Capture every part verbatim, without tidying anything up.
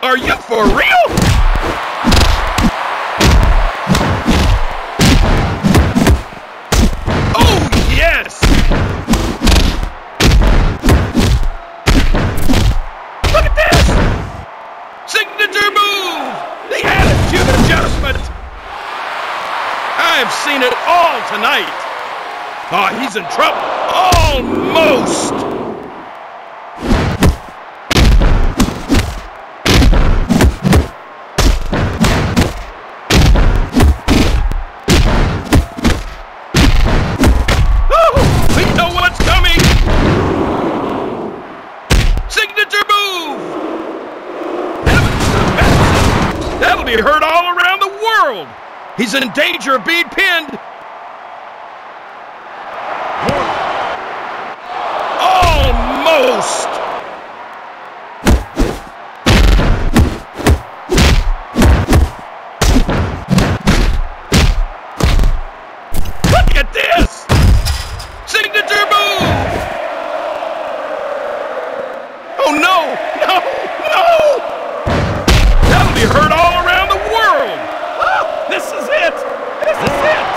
Are you for real? Oh, yes! Look at this! Signature move! The attitude adjustment! I've seen it all tonight. Oh, he's in trouble. Almost! Be heard all around the world. He's in danger of being pinned. Almost. Look at this. Signature move. Oh no, no, no. That'll be heard all around. This is it! This is it!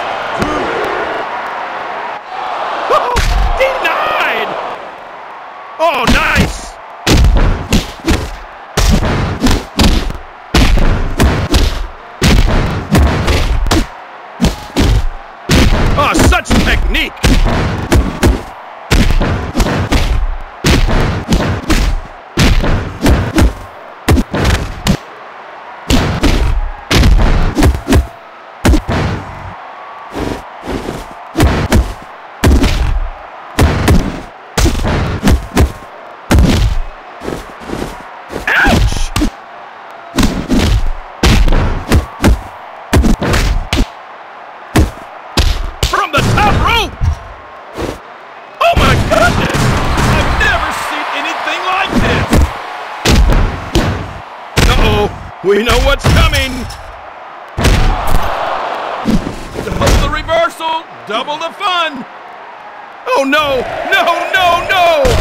Oh, denied! Oh, nice! Oh, such technique! We know what's coming! Double the reversal! Double the fun! Oh no! No, no, no!